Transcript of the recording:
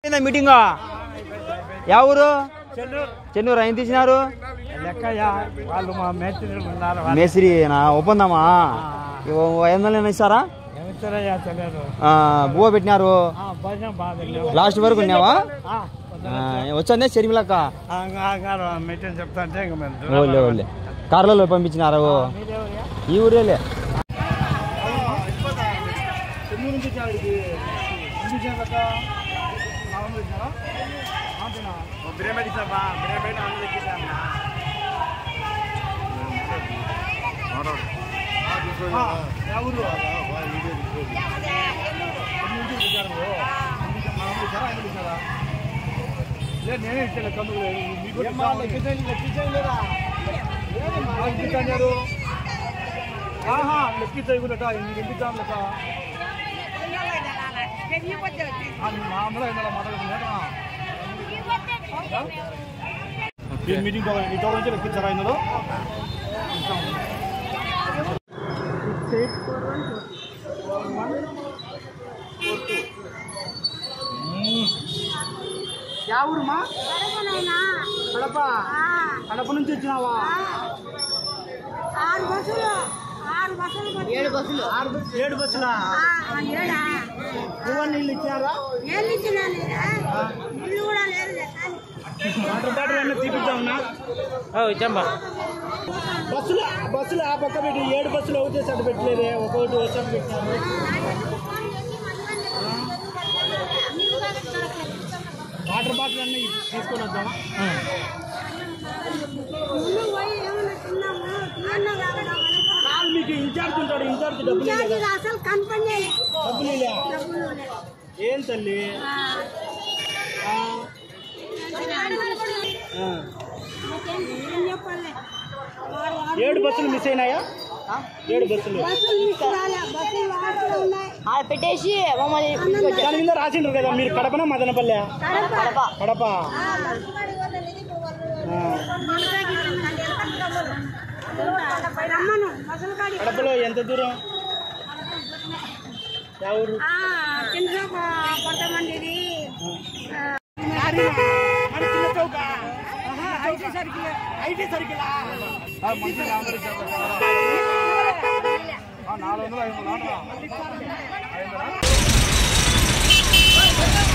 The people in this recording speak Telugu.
మీటింగ్ ఎవరు చెన్నూరు ఆయన తీసినారు మేస్త్రి ఒప్పందమ్మా 500 ఇస్తారా బువ్వ పెట్టినారు లాస్ట్ వరకు ఉన్నావా వచ్చా షర్మిలక్క చెప్తా కార్లలో పంపించినారు ఈ ఊరేలే మీటింగ్ లెక్కించారా ఇందులో ఊరుమా కడప కడప నుంచి వచ్చినావా 7 బస్సులా నీళ్ళు ఇచ్చినారా వాటర్ బాటిల్ అన్నీ తీపిద్దామన్నా ఇచ్చామ్మా బస్సులు ఆ పక్క పెట్టి 7 బస్సులు ఒకటే సర్టి పెట్టలేదే ఒక్కొక్కటి వచ్చాక పెట్టినారు వాటర్ బాటిల్ అన్నీ తీసుకొని వద్దామా మీకు ఇన్ఛార్జ్ ఉంటాడు ఇన్ఛార్జ్ డబ్బులు ఏం తల్లి 7 బస్సులు మిస్ అయినాయా 7 బస్సులు పెట్టేసి దాని కింద రాసిండ్రు కదా మీరు కడపనా మదనపల్లె కడప కడపలో ఎంత దూరం ఎవరు ఐటీ సర్కిల్ 400 500